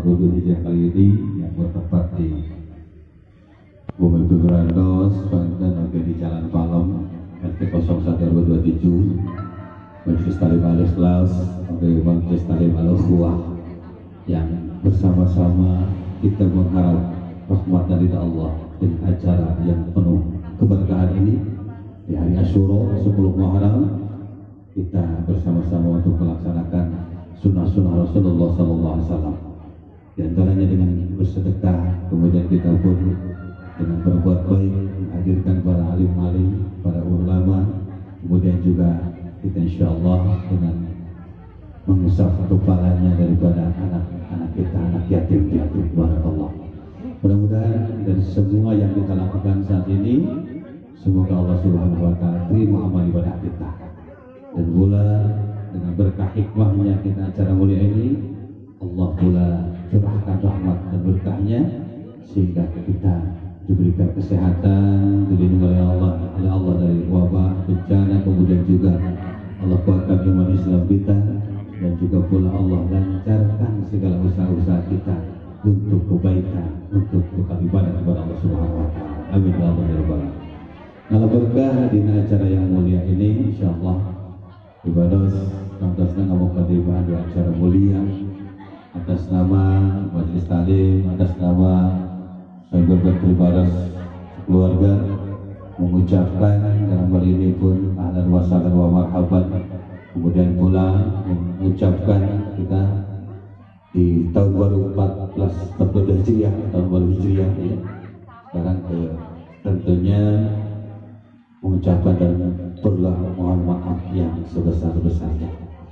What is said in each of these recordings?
Maulud Hijrah kali ini yang bertempat di Bumi Brandos, Banten, oke di Jalan Palem, RT 0127, Majelis Talim Al-Ikhlas, oke Majelis Talim Al-Ukhuwah, yang bersama-sama kita mengharap rahmat dari Allah dengan acara yang penuh keberkahan ini di hari Asyura 10 Muharram. Kita bersama-sama untuk melaksanakan sunnah-sunnah Rasulullah SAW. Di antaranya dengan bersedekah, kemudian kita pun dengan berbuat baik, menghadirkan para alim-alim, para ulama, kemudian juga kita insya Allah dengan mengusap kepalanya daripada anak-anak kita, anak yatim piatu. Barakallah. Mudah-mudahan dari semua yang kita lakukan saat ini, semoga Allah Subhanahu Wa Taala terima amal ibadah kita. Dan pula dengan berkah hikmahnya kita acara mulia ini, Allah pula curahkan rahmat dan berkahnya sehingga kita diberikan kesehatan, dilindungi oleh Allah dari wabah, bencana, kemudian juga Allah kuatkan iman Islam kita, dan juga pula Allah lancarkan segala usaha-usaha kita untuk kebaikan, untuk ibadah kepada Allah Subhanahu Wa Taala. Amin ya Allah ya Rabbal alamin. Kalau berkah di acara yang mulia ini, insyaallah ibadah atasnya mukadimah di acara mulia atas nama Majelis Talim, atas nama Sahabat Ibadah keluarga mengucapkan dalam hal ini pun ahlan wa sahlan wa marhaban. Kemudian pula mengucapkan kita di tahun baru 14 Hijriah, tahun baru Hijriah ya. Sekarang tentunya mengucapkan dan mohon maaf yang sebesar-besarnya.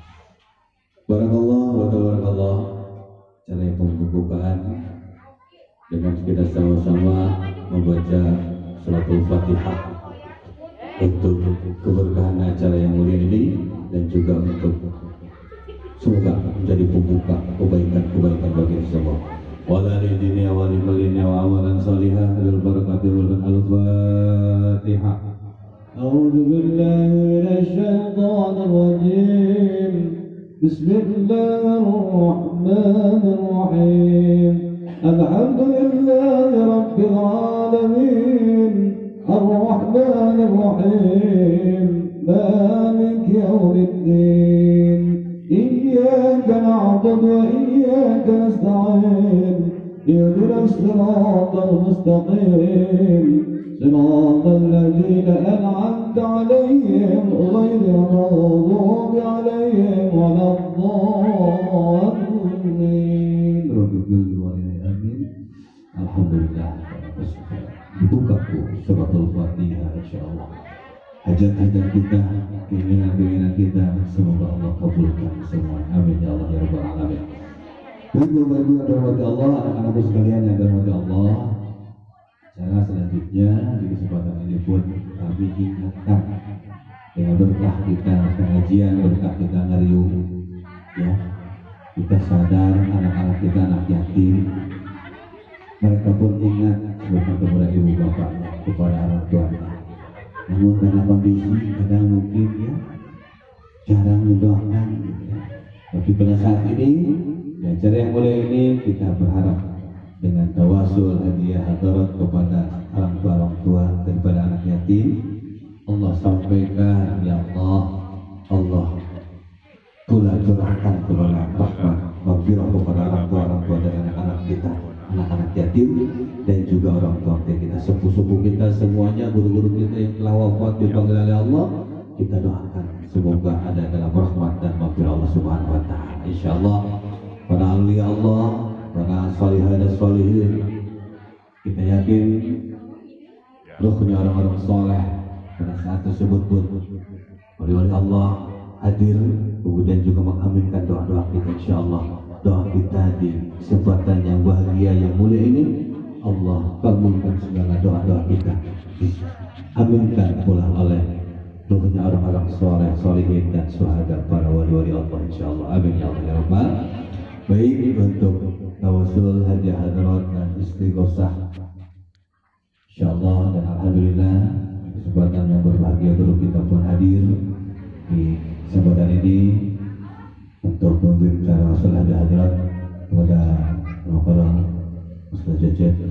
Barakallah, cara pembukaan dengan kita sama-sama membaca Suratul Fatihah untuk keberkahan acara yang mulia ini, dan juga untuk semoga menjadi pembuka kebaikan-kebaikan bagi semua. Wala li dunya wa li dunya wa amalan salihah bil barakati wal Al-Fatihah. أعوذ بالله من الشيطان الرجيم. بسم الله الرحمن الرحيم. الحمد لله رب العالمين الرحمن الرحيم مالك يوم الدين. إياك نعبد وإياك نستعين. اهدنا الصراط المستقيم صراط الذين أنعمت عليهم غير المغضوب عليهم ولا الضالين. آمين. Alhamdulillah. Dibuka Suratul Fatihah insyaallah. Hajat-hajat kita, keinginan-keinginan kita, semoga Allah kabulkan semua. Amin ya Allah ya Rabbal alamin. Baik-baik yang dirahmati Allah, anak-anakku sekalian yang dirahmati Allah. Cara selanjutnya di kesempatan ini pun kami ingatkan dengan berkah kita pengajian, berkah kita ngeriu ya, kita sadar anak-anak kita anak yatim, mereka pun ingat kepada ibu bapaknya, kepada orang tuanya. Namun karena kondisi kadang mungkin ya jarang mendoakan gitu ya. Tapi pada saat ini di acara yang mulia ini kita berharap dengan tawasul hadiah hadirat kepada orang tua daripada anak yatim, Allah sampaikan ya Allah pula curahkan kepada rahmat maghfirah kepada orang tua dan anak-anak kita, anak-anak yatim, dan juga orang tua kita, sepupu-sepupu kita semuanya, guru-guru kita yang telah wafat dipanggil oleh Allah, kita doakan semoga ada dalam rahmat dan maghfirah Allah Subhanahu Wa Taala. Insyaallah para awliya Allah, para salihah dan salihin, kita yakin ruhnya orang-orang soleh pada saat tersebut pun wali-wali Allah hadir, kemudian juga mengaminkan doa-doa kita. Insyaallah doa kita di kesempatan yang bahagia yang mulia ini, Allah kabulkan segala doa-doa kita, aminkan pula oleh ruhnya orang-orang soleh, solihin dan syuhada, para wali-wali Allah insyaallah. Amin ya Allah ya Rabbal. Baik, untuk tawasul hadiah hadirat dan istighosah insyaallah, dan alhamdulillah kesempatan yang berbahagia guru kita pun hadir di kesempatan ini untuk membimbing cara hadiah hadirat kepada Ustaz Cecep